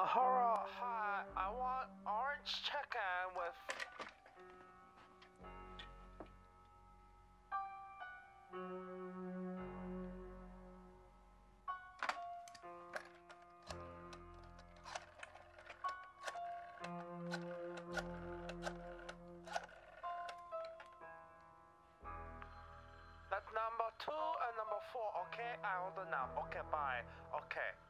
Hello, hi. I want orange chicken with. That's number 2 and number 4. Okay, I order now. Okay, bye. Okay.